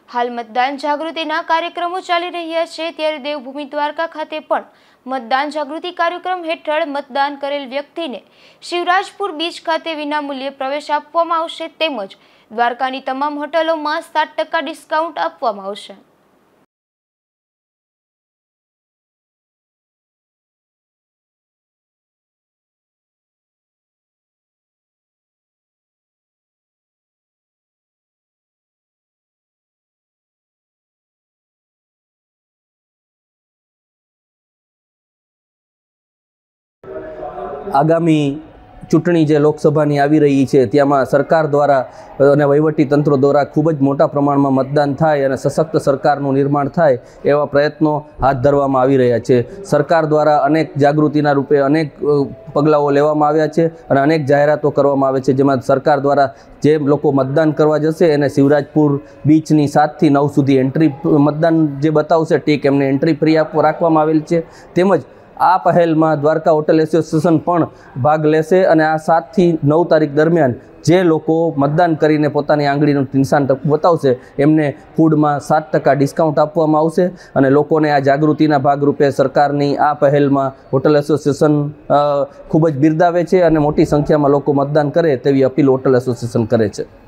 હાલ મતદાન જાગૃતિના કાર્યક્રમો ચાલી રહ્યા છે, ત્યારે દેવભૂમિ દ્વારકા ખાતે પણ મતદાન જાગૃતિ કાર્યક્રમ હેઠળ મતદાન કરેલ વ્યક્તિને શિવરાજપુર બીચ ખાતે વિનામૂલ્યે પ્રવેશ આપવામાં આવશે, તેમજ દ્વારકાની તમામ હોટલોમાં 7% ડિસ્કાઉન્ટ આપવામાં આવશે। આગામી ચૂંટણી જે લોકસભાની આવી રહી છે તેમાં સરકાર દ્વારા અને વહીવટી તંત્ર દ્વારા ખૂબ જ મોટા પ્રમાણમાં મતદાન થાય અને સશક્ત સરકારનું નિર્માણ થાય એવા પ્રયત્નો હાથ ધરવામાં આવી રહ્યા છે। સરકાર દ્વારા અનેક જાગૃતિના રૂપે અનેક પગલાઓ લેવામાં આવ્યા છે અને અનેક જાહેરાતો કરવામાં આવે છે, જેમાં સરકાર દ્વારા જે લોકો મતદાન કરવા જશે એને શિવરાજપુર બીચની 7 થી 9 સુધી એન્ટ્રી મતદાન જે બતાવશે ટીક એમને એન્ટ્રી ફ્રી રાખવામાં આવેલ છે। તેમજ આ પહેલમાં દ્વારકા હોટલ એસોસિએશન પણ ભાગ લેશે અને આ 7 થી 9 તારીખ દરમિયાન જે લોકો મતદાન કરીને પોતાની આંગળીનું નિશાન બતાવશે એમને ફૂડમાં 7% ડિસ્કાઉન્ટ આપવામાં આવશે અને લોકોને આ જાગૃતિના ભાગરૂપે સરકારની આ પહેલમાં હોટલ એસોસિએશન ખૂબ જ બિરદાવે છે અને મોટી સંખ્યામાં લોકો મતદાન કરે તેવી અપીલ હોટલ એસોસિએશન કરે છે।